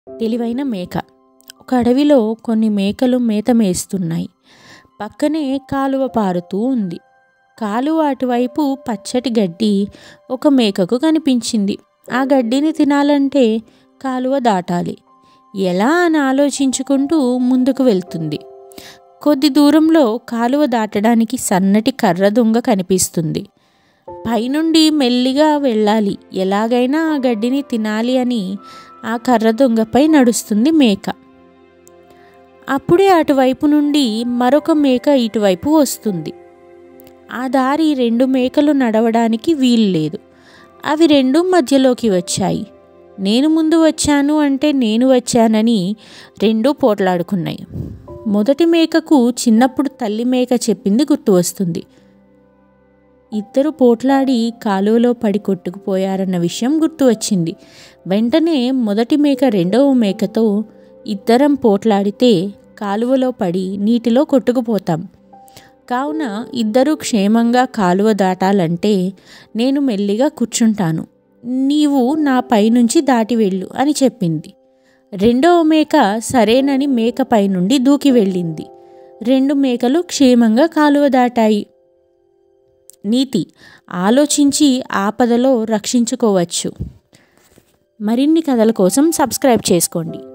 తెలివైన మేక. ఒక అడవిలో కొన్ని మేకలు మేత మేస్తున్నాయి. పక్కనే కాలువ పారుతూ ఉంది. కాలువ అటువైపు పచ్చటి గడ్డి ఒక మేకకు కనిపించింది. ఆ గడ్డిని తినాలంటే కాలువ దాటాలి. ఎలా అని ఆలోచించుకుంటూ ముందుకు వెళ్తుంది. కొద్ది దూరంలో కాలువ దాటడానికి సన్నటి కర్ర దుంగ కనిపిస్తుంది. పైనుండి మెల్లిగా వెళ్ళాలి, ఎలాగైనా ఆ గడ్డిని తినాలి అని ఆ కర్ర దొంగపై నడుస్తుంది మేక. అప్పుడే అటువైపు నుండి మరొక మేక ఇటువైపు వస్తుంది. ఆ దారి రెండు మేకలు నడవడానికి వీలు లేదు. అవి రెండు మధ్యలోకి వచ్చాయి. నేను ముందు వచ్చాను అంటే నేను వచ్చానని రెండూ పోట్లాడుకున్నాయి. మొదటి మేకకు చిన్నప్పుడు తల్లి మేక చెప్పింది గుర్తు వస్తుంది. ఇద్దరు పోట్లాడి కాలువలో పడి కొట్టుకుపోయారన్న విషయం గుర్తు వచ్చింది. వెంటనే మొదటి మేక రెండవ మేకతో ఇద్దరం పోట్లాడితే కాలువలో పడి నీటిలో కొట్టుకుపోతాం. కావున ఇద్దరూ క్షేమంగా కాలువ దాటాలంటే నేను మెల్లిగా కూర్చుంటాను, నీవు నా పైనుంచి దాటి వెళ్ళు అని చెప్పింది. రెండవ మేక సరేనని మేక పైనుండి దూకి వెళ్ళింది. రెండు మేకలు క్షేమంగా కాలువ దాటాయి. నీతి: ఆలోచించి ఆపదలో రక్షించుకోవచ్చు. మరిన్ని కథల కోసం సబ్స్క్రైబ్ చేసుకోండి.